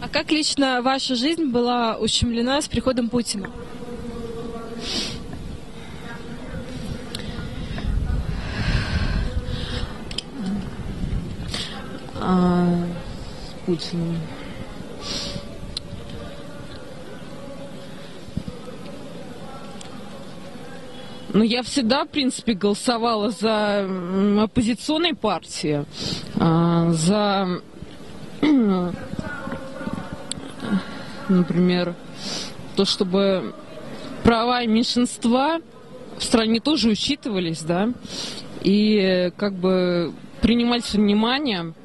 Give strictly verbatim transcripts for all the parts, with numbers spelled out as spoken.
А как лично ваша жизнь была ущемлена с приходом Путина? А, с Путиным. Ну, я всегда, в принципе, голосовала за м, оппозиционные партии, а, за, например, то, чтобы права меньшинства в стране тоже учитывались, да, и как бы принимались во внимание.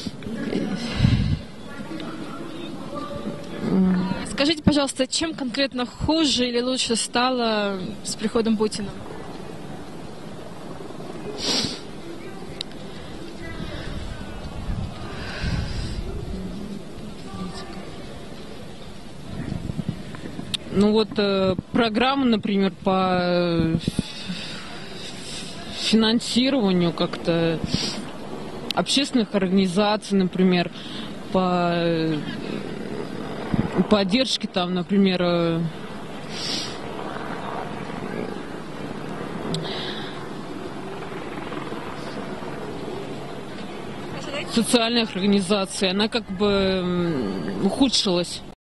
Скажите, пожалуйста, чем конкретно хуже или лучше стало с приходом Путина? Ну вот э, программа, например, по э, финансированию как-то общественных организаций, например, по э, поддержке там, например, э, социальных организаций, она как бы м, ухудшилась.